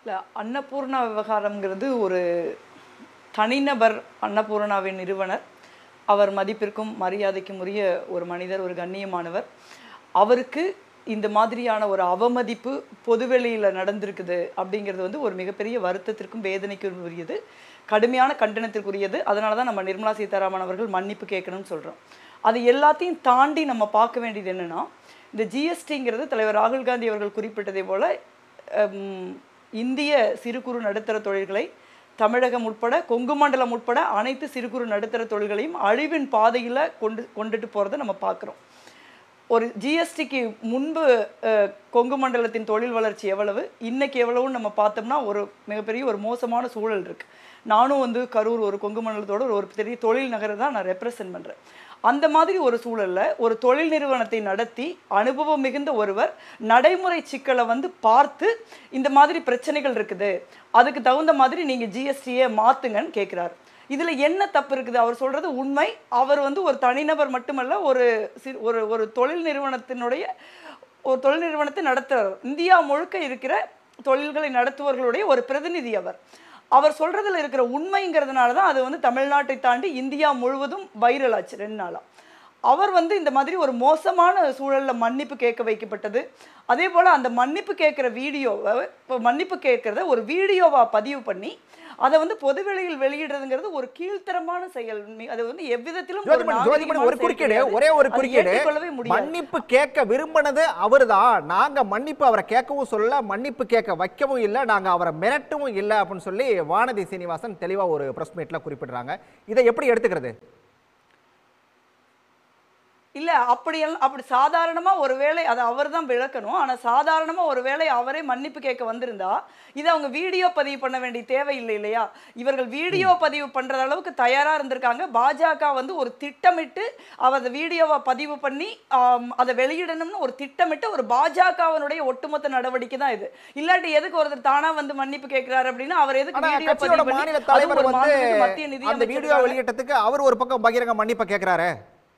இல்லை, அன்னபூர்ணா விவகாரம்ங்கிறது ஒரு தனிநபர். அன்னபூர்ணாவின் நிறுவனர். அவர் மதிப்பிற்கும் மரியாதைக்கும் உரிய ஒரு மனிதர், ஒரு கண்ணியமானவர். அவருக்கு இந்த மாதிரியான ஒரு அவமதிப்பு பொதுவெளியில் நடந்திருக்குது அப்படிங்கிறது வந்து ஒரு மிகப்பெரிய வருத்தத்திற்கும் வேதனைக்கும் உரியது, கடுமையான கண்டனத்திற்குரியது. அதனால தான் நம்ம நிர்மலா சீதாராமன் அவர்கள் மன்னிப்பு கேட்கணும்னு சொல்கிறோம். அது எல்லாத்தையும் தாண்டி நம்ம பார்க்க வேண்டியது என்னென்னா, இந்த ஜிஎஸ்டிங்கிறது தலைவர் ராகுல் காந்தி அவர்கள் குறிப்பிட்டதை போல் இந்திய சிறு குறு நடுத்தர தொழில்களை தமிழகம் உட்பட கொங்கு மண்டலம் உட்பட அனைத்து சிறு குறு நடுத்தர தொழில்களையும் அழிவின் பாதையில் கொண்டுட்டு போகிறத நம்ம பார்க்குறோம். ஒரு ஜிஎஸ்டிக்கு முன்பு கொங்கு மண்டலத்தின் தொழில் வளர்ச்சி எவ்வளவு, இன்னைக்கு எவ்வளவுன்னு நம்ம பார்த்தோம்னா ஒரு மிகப்பெரிய ஒரு மோசமான சூழல் இருக்குது. நானும் வந்து கரூர் ஒரு கொங்கு மண்டலத்தோட ஒரு பெரிய தொழில் நகரை தான் நான் ரெப்ரசன்ட் பண்ணுறேன். அந்த மாதிரி ஒரு சூழலில் ஒரு தொழில் நிறுவனத்தை நடத்தி அனுபவம் மிகுந்த ஒருவர் நடைமுறை சிக்கலை வந்து பார்த்து இந்த மாதிரி பிரச்சனைகள் இருக்குது, அதுக்கு தகுந்த மாதிரி நீங்கள் ஜிஎஸ்டியை மாற்றுங்கன்னு கேட்குறாரு. இதில் என்ன தப்பு இருக்குது? அவர் சொல்கிறது உண்மை. அவர் வந்து ஒரு தனிநபர் மட்டுமல்ல, ஒரு தொழில் நிறுவனத்தினுடைய ஒரு தொழில் நிறுவனத்தை நடத்துகிறார். இந்தியா முழுக்க இருக்கிற தொழில்களை நடத்துவர்களுடைய ஒரு பிரதிநிதி அவர். அவர் சொல்கிறதுல இருக்கிற உண்மைங்கிறதுனால தான் அது வந்து தமிழ்நாட்டை தாண்டி இந்தியா முழுவதும் வைரல் ஆச்சு 2 நாளாக. அவர் வந்து இந்த மாதிரி ஒரு மோசமான சூழலில் மன்னிப்பு கேட்க வைக்கப்பட்டது. அதே போல் அந்த மன்னிப்பு கேட்குற வீடியோவை, இப்போ மன்னிப்பு கேட்குறத ஒரு வீடியோவாக பதிவு பண்ணி அதை வந்து பொதுவெளியில் வெளியிடுறதுங்கிறது ஒரு கீழ்த்தரமான செயல். அது வந்து எவ்விதத்திலும் ஒரு குறுக்கீடு, ஒரே ஒரு குறுக்கீடு. மன்னிப்பு கேட்க விரும்பினது அவர்தான். நாங்க மன்னிப்பு அவரை கேட்கவும் சொல்லல, மன்னிப்பு கேட்க வைக்கவும் இல்லை, நாங்க அவரை மிரட்டவும் இல்லை அப்படின்னு சொல்லி வானதி சீனிவாசன் தெளிவா ஒரு பிரஸ் மீட்ல குறிப்பிடுறாங்க. இதை எப்படி எடுத்துக்கிறது? இல்லை, அப்படி சாதாரணமாக ஒரு வேளை அதை அவர் தான் விளக்கணும். ஆனால் சாதாரணமாக ஒரு வேளை அவரே மன்னிப்பு கேட்க வந்திருந்தா இதை அவங்க வீடியோ பதிவு பண்ண வேண்டிய தேவை இல்லை இல்லையா? இவர்கள் வீடியோ பதிவு பண்ணுற அளவுக்கு தயாராக இருந்திருக்காங்க. பாஜக வந்து ஒரு திட்டமிட்டு அதை வீடியோவை பதிவு பண்ணி அதை வெளியிடணும்னு ஒரு திட்டமிட்டு ஒரு பாஜகவனுடைய ஒட்டுமொத்த நடவடிக்கை தான் இது. இல்லாட்டி எதுக்கு ஒருத்தர் தானா வந்து மன்னிப்பு கேட்கிறாரு அப்படின்னா அவர் எதுக்கு வீடியோ பதிவு மாநில தலைவர் வந்து மத்திய நிதி அந்த வீடியோ வெளியிட்டதுக்கு அவர் ஒரு பக்கம் பகிரங்க மன்னிப்பு கேட்கிறாரு.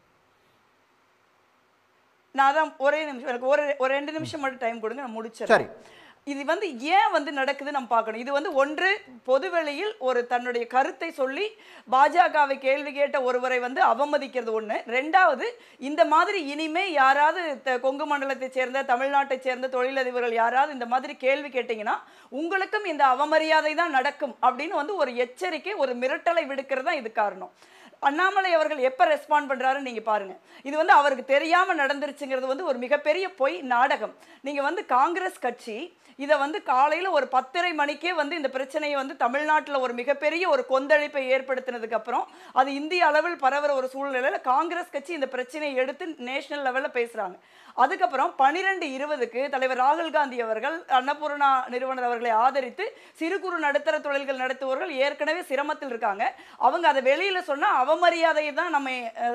நான் தான் ஒரே நிமிஷம், எனக்கு ஒரு 2 நிமிஷம் மட்டும் டைம் கொடுங்க, நான் முடிச்சிடறேன். இது வந்து ஏன் வந்து நடக்குது நம்ம பார்க்கணும். இது வந்து ஒன்று, பொதுவெளியில் ஒரு தன்னுடைய கருத்தை சொல்லி பாஜகவை கேள்வி கேட்ட ஒருவரை வந்து அவமதிக்கிறது ஒன்று. 2வது, இந்த மாதிரி இனிமே யாராவது கொங்கு மண்டலத்தை சேர்ந்த தமிழ்நாட்டை சேர்ந்த தொழிலதிபர்கள் யாராவது இந்த மாதிரி கேள்வி கேட்டீங்கன்னா உங்களுக்கும் இந்த அவமரியாதை தான் நடக்கும் அப்படின்னு வந்து ஒரு எச்சரிக்கை, ஒரு மிரட்டலை விடுக்கிறது தான் இது காரணம். அண்ணாமலை அவர்கள் எப்போ ரெஸ்பாண்ட் பண்ணுறாருன்னு நீங்கள் பாருங்கள். இது வந்து அவருக்கு தெரியாமல் நடந்துருச்சுங்கிறது வந்து ஒரு மிகப்பெரிய பொய் நாடகம். நீங்கள் வந்து காங்கிரஸ் கட்சி இதை வந்து காலையில் ஒரு 10:30 மணிக்கே வந்து இந்த பிரச்சனையை வந்து தமிழ்நாட்டில் ஒரு மிகப்பெரிய ஒரு கொந்தளிப்பை ஏற்படுத்தினதுக்கு அப்புறம் அது இந்திய அளவில் பரவுற ஒரு சூழ்நிலையில் காங்கிரஸ் கட்சி இந்த பிரச்சனையை எடுத்து நேஷனல் லெவலில் பேசுகிறாங்க. அதுக்கப்புறம் 12:20க்கு தலைவர் ராகுல் காந்தி அவர்கள் அன்னபூர்ணா நிறுவனர் அவர்களை ஆதரித்து சிறு குறு நடுத்தர தொழில்கள் நடத்துவர்கள் ஏற்கனவே சிரமத்தில் இருக்காங்க, அவங்க அதை வெளியில் சொன்னால் அவமரியாதையை தான் நம்ம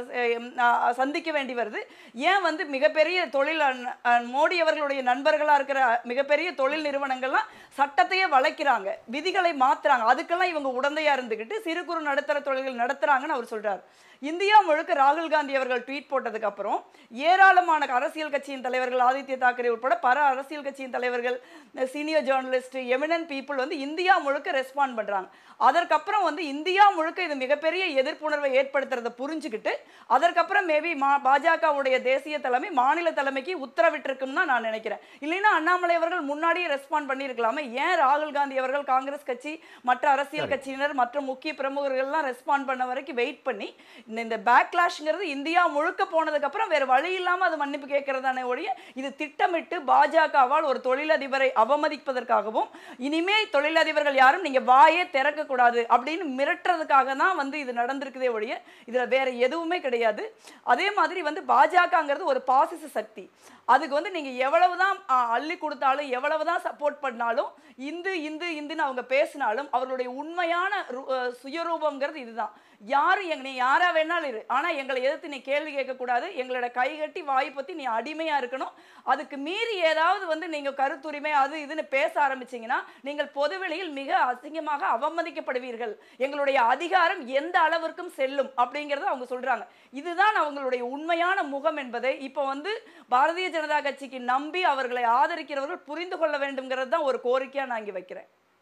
சந்திக்க வேண்டி வருது. ஏன் வந்து மிகப்பெரிய தொழில் மோடி அவர்களுடைய நண்பர்களாக இருக்கிற மிகப்பெரிய தொழில் நிறுவனங்கள்லாம் சட்டத்தையே வளைக்கிறாங்க, விதிகளை மாத்துறாங்க, அதுக்கெல்லாம் இவங்க உடந்தையா இருந்துக்கிட்டு சிறு குறு நடுத்தர தொழில்கள் நடத்துறாங்கன்னு அவர் சொல்றாரு. இந்தியா முழுக்க ராகுல் காந்தி அவர்கள் ட்வீட் போட்டதுக்கு அப்புறம் ஏராளமான அரசியல் கட்சியின் தலைவர்கள், ஆதித்ய தாக்கரே உட்பட பல அரசியல் கட்சியின் தலைவர்கள், சீனியர் ஜேர்னலிஸ்ட், எமினன்ட் பீப்புள் வந்து இந்தியா முழுக்க ரெஸ்பாண்ட் பண்றாங்க. அதற்கப்புறம் வந்து இந்தியா முழுக்க இது மிகப்பெரிய எதிர்ப்புணர்வை ஏற்படுத்துறதை புரிஞ்சுக்கிட்டு அதற்கப்புறம் மேபி பாஜகவுடைய தேசிய தலைமை மாநில தலைமைக்கு உத்தரவிட்டிருக்குன்னு தான் நான் நினைக்கிறேன். இல்லைன்னா அண்ணாமலை அவர்கள் முன்னாடியே ரெஸ்பாண்ட் பண்ணியிருக்கலாமே. ஏன் ராகுல் காந்தி அவர்கள் காங்கிரஸ் கட்சி மற்ற அரசியல் கட்சியினர் மற்ற முக்கிய பிரமுகர்கள்லாம் ரெஸ்பாண்ட் பண்ண வரைக்கும் வெயிட் பண்ணி இந்த பேக்லாஷ்ங்கிறது இந்தியா முழுக்க போனதுக்கு அப்புறம் வேற வழி இல்லாம அது மன்னிப்பு கேட்கறதானே ஒழிய இது திட்டமிட்டு பாஜகவால் ஒரு தொழிலதிபரை அவமதிப்பதற்காகவும் இனிமே தொழிலதிபர்கள் யாரும் நீங்க வாயே திறக்க கூடாது அப்படின்னு மிரட்டுறதுக்காக தான் வந்து இது நடந்திருக்குதே ஒழிய இதுல வேற எதுவுமே கிடையாது. அதே மாதிரி வந்து பாஜகங்கிறது ஒரு பாசிச சக்தி. அதுக்கு வந்து நீங்க எவ்வளவுதான் அள்ளி கொடுத்தாலும் எவ்வளவுதான் சப்போர்ட் பண்ணாலும் இந்துன்னு அவங்க பேசினாலும் அவர்களுடைய உண்மையான சுயரூபம்ங்கிறது இதுதான். நீ யாரா வேணாலும் இரு, ஆனா எங்களை எதிர்த்து நீ கேள்வி கேட்கக்கூடாது, எங்களோட கைகட்டி வாய் பத்தி நீ அடிமையா இருக்கணும். அதுக்கு மீறி ஏதாவது வந்து நீங்க கருத்துரிமை அது இதுன்னு பேச ஆரம்பிச்சீங்கன்னா நீங்கள் பொதுவெளியில் மிக அசிங்கமாக அவமதிக்கப்படுவீர்கள், எங்களுடைய அதிகாரம் எந்த அளவிற்கும் செல்லும் அப்படிங்கறத அவங்க சொல்றாங்க. இதுதான் அவங்களுடைய உண்மையான முகம் என்பதை இப்போ வந்து பாரதிய ஜனதா கட்சிக்கு நம்பி அவர்களை ஆதரிக்கிறவர்கள் புரிந்து கொள்ள வேண்டும்ங்கிறது தான் ஒரு கோரிக்கையா நான் இங்க வைக்கிறேன்.